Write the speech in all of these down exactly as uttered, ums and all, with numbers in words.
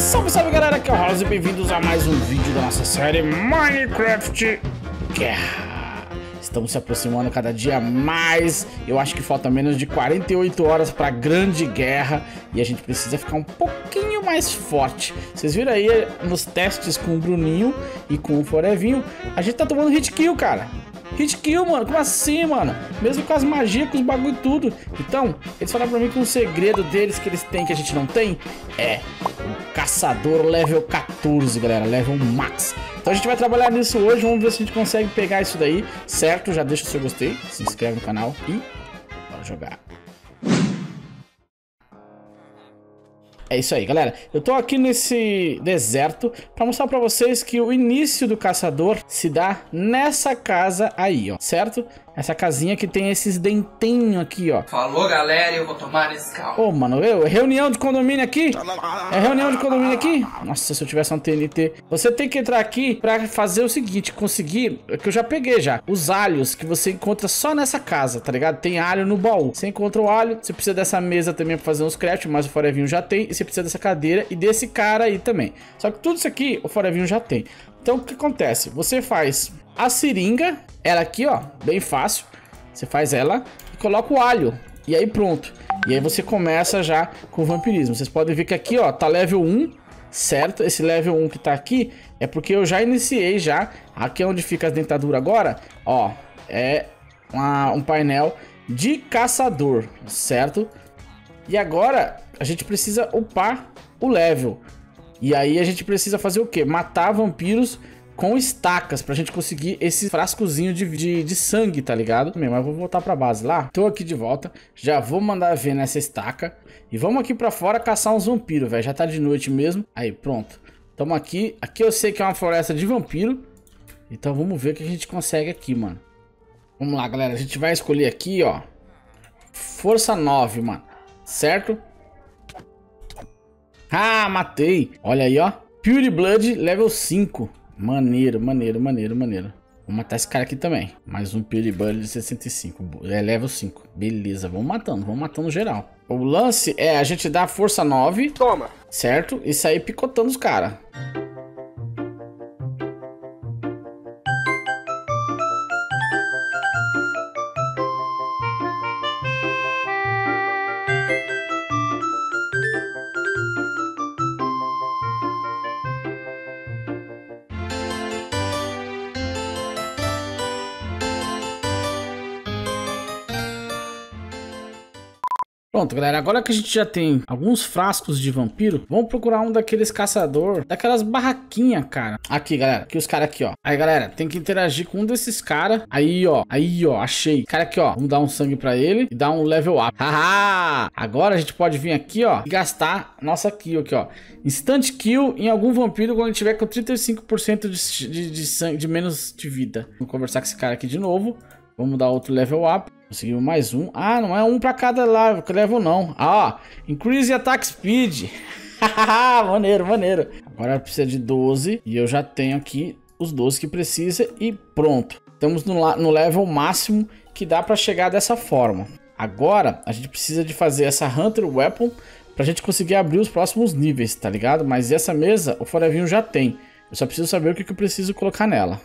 Salve, salve galera, aqui é o House e bem-vindos a mais um vídeo da nossa série Minecraft Guerra. Estamos se aproximando cada dia mais, eu acho que falta menos de quarenta e oito horas para a grande guerra e a gente precisa ficar um pouquinho mais forte. Vocês viram aí nos testes com o Bruninho e com o Forevinho, a gente tá tomando hit kill, cara. Hit kill, mano, como assim, mano? Mesmo com as magias, com os bagulho e tudo. Então, eles falaram pra mim que um segredo deles que eles têm que a gente não tem é o caçador level quatorze, galera, level max. Então a gente vai trabalhar nisso hoje, vamos ver se a gente consegue pegar isso daí, certo? Já deixa o seu gostei, se inscreve no canal e bora jogar. É isso aí, galera. Eu tô aqui nesse deserto pra mostrar pra vocês que o início do caçador se dá nessa casa aí, ó, certo? Essa casinha que tem esses dentinhos aqui, ó. Falou, galera, eu vou tomar esse carro. Ô, mano, eu, reunião de condomínio aqui? É reunião de condomínio aqui? Nossa, se eu tivesse um T N T. Você tem que entrar aqui pra fazer o seguinte, conseguir, que eu já peguei já, os alhos que você encontra só nessa casa, tá ligado? Tem alho no baú. Você encontra o alho, você precisa dessa mesa também pra fazer uns craft, mas o Forevinho já tem. E você precisa dessa cadeira e desse cara aí também. Só que tudo isso aqui, o Forevinho já tem. Então, o que acontece? Você faz a seringa, ela aqui, ó, bem fácil. Você faz ela e coloca o alho. E aí pronto. E aí você começa já com o vampirismo. Vocês podem ver que aqui, ó, tá level um, certo? Esse level um que tá aqui é porque eu já iniciei já. Aqui é onde fica as dentaduras agora, ó, é uma, um painel de caçador, certo? E agora a gente precisa upar o level. E aí a gente precisa fazer o quê? Matar vampiros com estacas pra gente conseguir esse frascozinho de, de, de sangue, tá ligado? Mas eu vou voltar pra base lá. Tô aqui de volta. Já vou mandar ver nessa estaca. E vamos aqui pra fora caçar uns vampiros, velho. Já tá de noite mesmo. Aí, pronto. Tamo aqui. Aqui eu sei que é uma floresta de vampiro. Então vamos ver o que a gente consegue aqui, mano. Vamos lá, galera. A gente vai escolher aqui, ó. Força nove, mano. Certo? Ah, matei. Olha aí, ó. Pure Blood level cinco. Maneiro, maneiro, maneiro, maneiro. Vou matar esse cara aqui também. Mais um Pure Blood de sessenta e cinco. É level cinco. Beleza, vamos matando, vamos matando geral. O lance é a gente dar força nove. Toma. Certo? E sair picotando os caras. Pronto, galera, agora que a gente já tem alguns frascos de vampiro, vamos procurar um daqueles caçador, daquelas barraquinhas, cara. Aqui, galera, aqui os caras aqui, ó. Aí, galera, tem que interagir com um desses caras. Aí, ó, aí, ó, achei. Cara aqui, ó, vamos dar um sangue pra ele e dar um level up. Haha! Agora a gente pode vir aqui, ó, e gastar nossa kill aqui, ó. Instant kill em algum vampiro quando ele tiver com trinta e cinco por cento de, de, de, sangue, de menos de vida. Vamos conversar com esse cara aqui de novo. Vamos dar outro level up. Conseguimos mais um. Ah, não é um pra cada level não. Ah, increase attack speed. Maneiro, maneiro. Agora precisa de doze. E eu já tenho aqui os doze que precisa. E pronto. Estamos no, no level máximo que dá pra chegar dessa forma. Agora a gente precisa de fazer essa Hunter Weapon pra gente conseguir abrir os próximos níveis, tá ligado? Mas essa mesa o Forevinho já tem. Eu só preciso saber o que, que eu preciso colocar nela.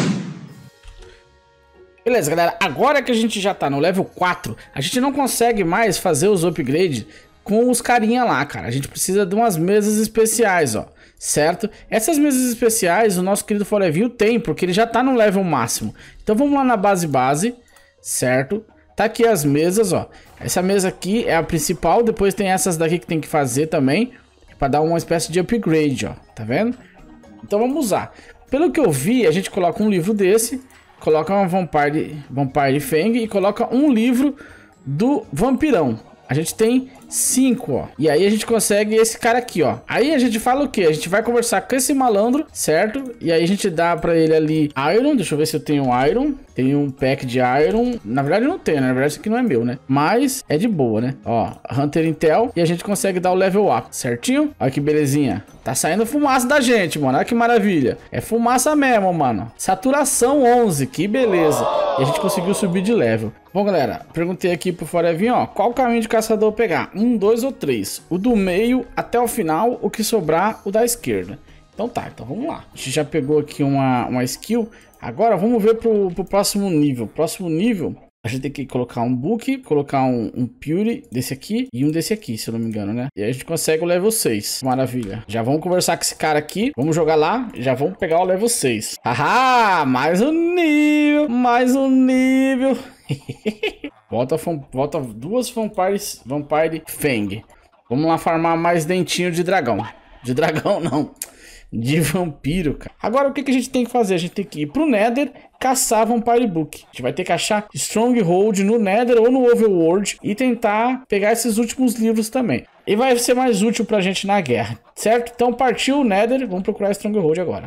Beleza, galera, agora que a gente já tá no level quatro, a gente não consegue mais fazer os upgrades com os carinha lá, cara. A gente precisa de umas mesas especiais, ó, certo? Essas mesas especiais o nosso querido Forevinho tem, porque ele já tá no level máximo. Então vamos lá na base base, certo? Tá aqui as mesas, ó. Essa mesa aqui é a principal, depois tem essas daqui que tem que fazer também, pra dar uma espécie de upgrade, ó, tá vendo? Então vamos usar. Pelo que eu vi, a gente coloca um livro desse, coloca uma Vampire, Vampire Fang e coloca um livro do Vampirão. A gente tem cinco, ó. E aí a gente consegue esse cara aqui, ó. Aí a gente fala o quê? A gente vai conversar com esse malandro, certo? E aí a gente dá pra ele ali Iron. Deixa eu ver se eu tenho Iron. Tem um pack de Iron. Na verdade não tem, né? Na verdade isso aqui não é meu, né? Mas é de boa, né? Ó, Hunter Intel. E a gente consegue dar o level up, certinho? Olha que belezinha. Tá saindo fumaça da gente, mano. Olha que maravilha. É fumaça mesmo, mano. Saturação onze. Que beleza. E a gente conseguiu subir de level. Bom, galera, perguntei aqui pro Forevinho, ó, qual caminho de caçador pegar? um, dois ou três. O do meio até o final, o que sobrar, o da esquerda. Então tá, então vamos lá. A gente já pegou aqui uma, uma skill. Agora vamos ver pro, pro próximo nível. Próximo nível, a gente tem que colocar um book, colocar um, um Pure desse aqui e um desse aqui, se eu não me engano, né? E aí a gente consegue o level seis. Maravilha. Já vamos conversar com esse cara aqui. Vamos jogar lá. Já vamos pegar o level seis. Haha! Mais um nível! Mais um nível! volta, volta duas Vampires, Vampire Fang. Vamos lá farmar mais dentinho de dragão. De dragão, não. De vampiro, cara. Agora o que, que a gente tem que fazer? A gente tem que ir pro Nether, caçar Vampire Book. A gente vai ter que achar Stronghold no Nether ou no Overworld e tentar pegar esses últimos livros também. E vai ser mais útil pra gente na guerra, certo? Então partiu o Nether, vamos procurar Stronghold agora.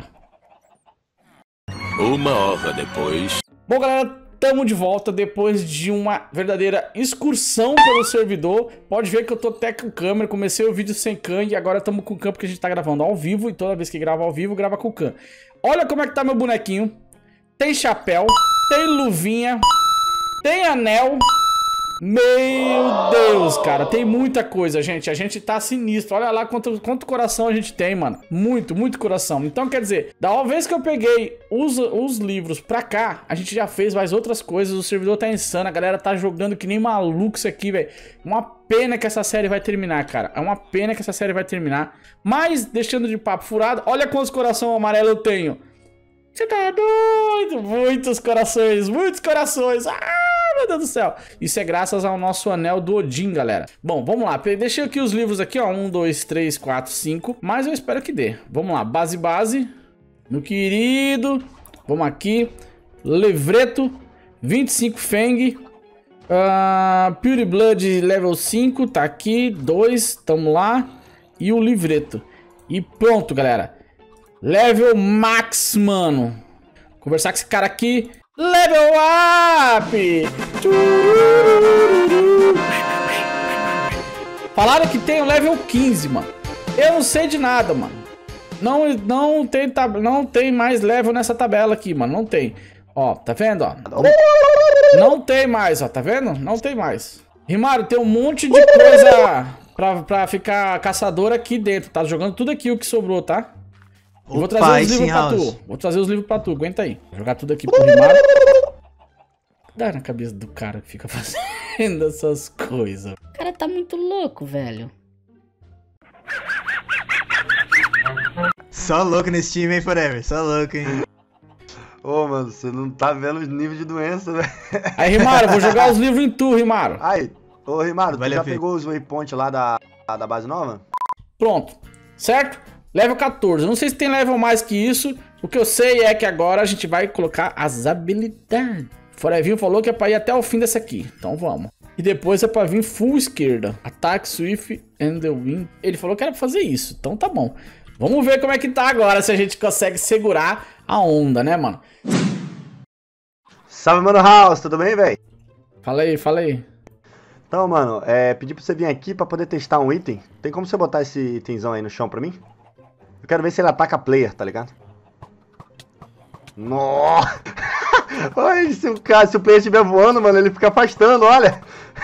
Uma hora depois. Bom, galera, estamos de volta depois de uma verdadeira excursão pelo servidor. Pode ver que eu tô até com câmera, comecei o vídeo sem cam e agora estamos com cam porque a gente tá gravando ao vivo e toda vez que grava ao vivo, grava com cam. Olha como é que tá meu bonequinho. Tem chapéu, tem luvinha, tem anel. Meu Deus, cara, tem muita coisa, gente. A gente tá sinistro. Olha lá quanto, quanto coração a gente tem, mano. Muito, muito coração. Então, quer dizer, da vez que eu peguei os, os livros pra cá, a gente já fez mais outras coisas. O servidor tá insano. A galera tá jogando que nem maluco isso aqui, velho. Uma pena que essa série vai terminar, cara. É uma pena que essa série vai terminar. Mas, deixando de papo furado, olha quantos coração amarelo eu tenho. Você tá doido? Muitos corações, muitos corações. Ah! Meu Deus do céu. Isso é graças ao nosso anel do Odin, galera. Bom, vamos lá. Deixei aqui os livros aqui, ó. Um, dois, três, quatro, cinco. Mas eu espero que dê. Vamos lá. Base, base. Meu querido. Vamos aqui. Livreto. vinte e cinco Fang. Uh, Pure Blood level cinco. Tá aqui. dois. Tamo lá. E o livreto. E pronto, galera. Level max, mano. Conversar com esse cara aqui. Level up! Falaram que tem o level quinze, mano. Eu não sei de nada, mano. Não, não, tem, não tem mais level nessa tabela aqui, mano. Não tem. Ó, tá vendo, ó? Não tem mais, ó. Tá vendo? Não tem mais. Rimário, tem um monte de coisa pra, pra ficar caçador aqui dentro. Tá jogando tudo aqui o que sobrou, tá? Eu vou trazer os livros pra tu. Vou trazer os livros pra tu. Aguenta aí. Vou jogar tudo aqui pro Rimário. Dá na cabeça do cara que fica fazendo essas coisas. O cara tá muito louco, velho. Só louco nesse time, hein, Forever? Só louco, hein? Ô, oh, mano, você não tá vendo os níveis de doença, velho. Aí, Rimário, vou jogar os livros em tu, Rimário. Aí, ô, Rimário, tu já ver. pegou os waypoints lá da, da base nova? Pronto, certo? Level quatorze. Não sei se tem level mais que isso. O que eu sei é que agora a gente vai colocar as habilidades. Forevinho falou que é pra ir até o fim dessa aqui. Então vamos. E depois é pra vir full esquerda. Attack, Swift and the Wind. Ele falou que era pra fazer isso. Então tá bom. Vamos ver como é que tá agora. Se a gente consegue segurar a onda, né, mano? Salve, mano House. Tudo bem, velho? Fala aí, fala aí. Então, mano, é, pedi pra você vir aqui pra poder testar um item. Tem como você botar esse itemzão aí no chão pra mim? Eu quero ver se ele ataca player, tá ligado? Nossa! Olha, se o, cara, se o player estiver voando, mano, ele fica afastando, olha!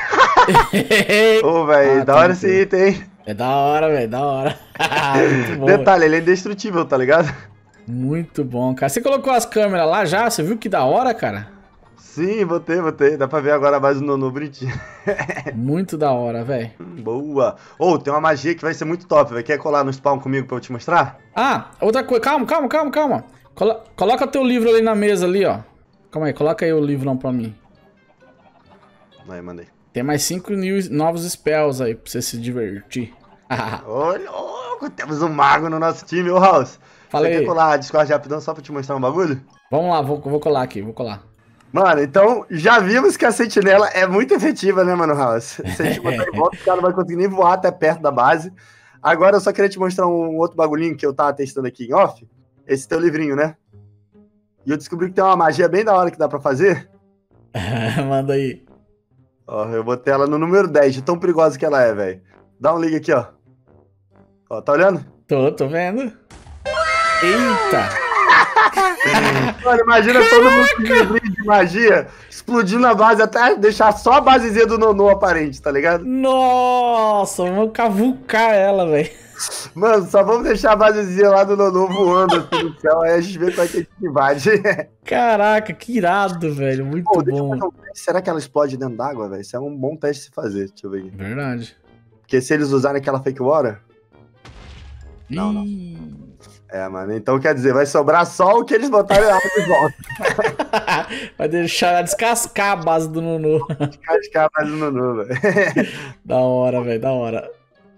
Ô, velho, ah, da hora esse item, hein? É da hora, velho, da hora. Muito bom. Detalhe, ele é indestrutível, tá ligado? Muito bom, cara. Você colocou as câmeras lá já? Você viu que da hora, cara? Sim, botei, botei. Dá pra ver agora mais o Nono bonitinho. Muito da hora, velho. Boa. Ô, oh, tem uma magia que vai ser muito top, velho. Quer colar no spawn comigo pra eu te mostrar? Ah, outra coisa. Calma, calma, calma, calma. Colo coloca teu livro ali na mesa ali, ó. Calma aí, coloca aí o livrão pra mim. Aí, mandei. Tem mais cinco novos spells aí pra você se divertir. Ô, louco, temos um mago no nosso time, ô House. Fala você aí. Quer colar a Discord rapidão só pra te mostrar um bagulho? Vamos lá, vou, vou colar aqui, vou colar. Mano, então já vimos que a sentinela é muito efetiva, né, mano, House? Se a gente botar em volta, o cara não vai conseguir nem voar até perto da base. Agora eu só queria te mostrar um outro bagulhinho que eu tava testando aqui em off. Esse teu livrinho, né? E eu descobri que tem uma magia bem da hora que dá pra fazer. Manda aí. Ó, eu botei ela no número dez, de tão perigosa que ela é, velho. Dá um liga aqui, ó. Ó, tá olhando? Tô, tô vendo. Eita! Mano, imagina todo mundo com livrinho de magia explodindo a base até deixar só a basezinha do Nonô aparente, tá ligado? Nossa, vamos cavucar ela, velho. Mano, só vamos deixar a basezinha lá do Nonô voando assim no céu, aí a gente vê qual é que a gente invade. Caraca, que irado, velho. Muito Pô, bom. Um... Será que ela explode dentro d'água, velho? Isso é um bom teste de se fazer, deixa eu ver aqui. Verdade. Porque se eles usarem aquela fake water... Não, não. Ih. É, mano, então quer dizer, vai sobrar só o que eles botaram lá de volta. Vai deixar ela descascar a base do Nonô. Descascar a base do Nonô, velho. Da hora, velho, da hora.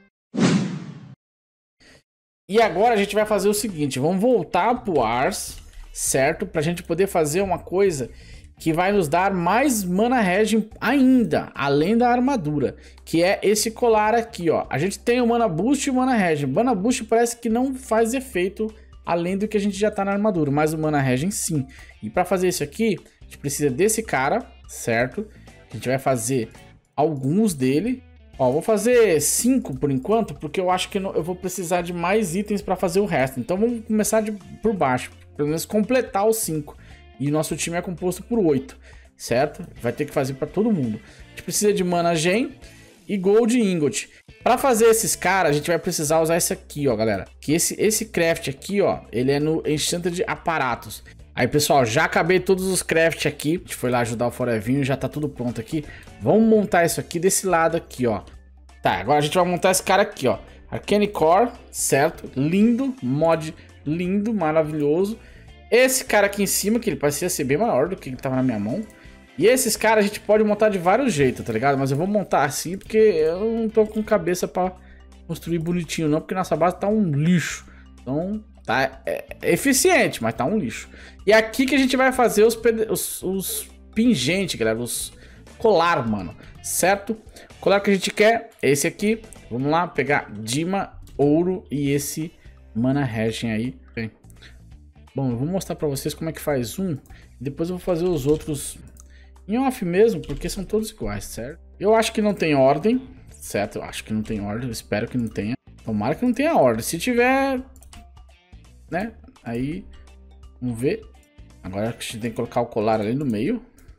E agora a gente vai fazer o seguinte, vamos voltar pro Ars, certo? Pra gente poder fazer uma coisa que vai nos dar mais mana regen ainda, além da armadura, que é esse colar aqui, ó. A gente tem o mana boost e o mana regen. Mana boost parece que não faz efeito além do que a gente já tá na armadura, mas o mana regen sim. E pra fazer isso aqui, a gente precisa desse cara, certo? A gente vai fazer alguns dele. Ó, vou fazer cinco por enquanto, porque eu acho que eu vou precisar de mais itens pra fazer o resto. Então vamos começar de, por baixo, pelo menos completar os cinco. E nosso time é composto por oito, certo? Vai ter que fazer pra todo mundo. A gente precisa de mana gem e gold ingot. Pra fazer esses caras, a gente vai precisar usar esse aqui, ó, galera. Que esse, esse craft aqui, ó, ele é no Enchanted Aparatos. Aí, pessoal, já acabei todos os crafts aqui. A gente foi lá ajudar o Forevinho, já tá tudo pronto aqui. Vamos montar isso aqui desse lado aqui, ó. Tá, agora a gente vai montar esse cara aqui, ó. Arcane Core, certo? Lindo, mod lindo, maravilhoso. Esse cara aqui em cima, que ele parecia ser bem maior do que ele tava na minha mão. E esses caras a gente pode montar de vários jeitos, tá ligado? Mas eu vou montar assim porque eu não tô com cabeça pra construir bonitinho não, porque nossa base tá um lixo. Então, tá é, é eficiente, mas tá um lixo. E aqui que a gente vai fazer os, os, os pingentes, galera, os colar, mano, certo? O colar que a gente quer é esse aqui. Vamos lá, pegar Dima, ouro e esse mana regen aí. Bem. Bom, eu vou mostrar pra vocês como é que faz um. Depois eu vou fazer os outros em off mesmo, porque são todos iguais, certo? Eu acho que não tem ordem, certo? Eu acho que não tem ordem, eu espero que não tenha. Tomara que não tenha ordem. Se tiver, né? Aí, vamos ver. Agora a gente tem que colocar o colar ali no meio.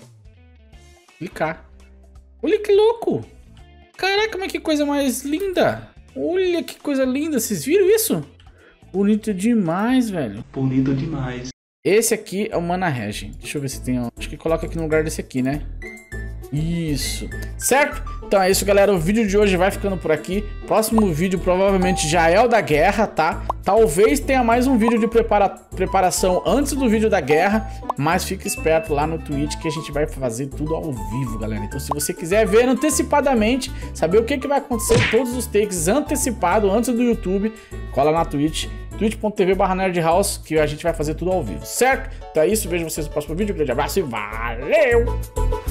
Clicar. Olha que louco! Caraca, mas que coisa mais linda! Olha que coisa linda, vocês viram isso? Bonito demais, velho. Bonito demais. Esse aqui é o mana regen. Deixa eu ver se tem... Acho que coloca aqui no lugar desse aqui, né? Isso. Certo? Então é isso, galera. O vídeo de hoje vai ficando por aqui. Próximo vídeo provavelmente já é o da guerra, tá? Talvez tenha mais um vídeo de prepara... preparação antes do vídeo da guerra. Mas fica esperto lá no Twitch que a gente vai fazer tudo ao vivo, galera. Então se você quiser ver antecipadamente, saber o que, que vai acontecer, todos os takes antecipado antes do YouTube, cola na Twitch. twitch ponto tv barra nerdhouse, que a gente vai fazer tudo ao vivo, certo? Então é isso, vejo vocês no próximo vídeo, um grande abraço e valeu!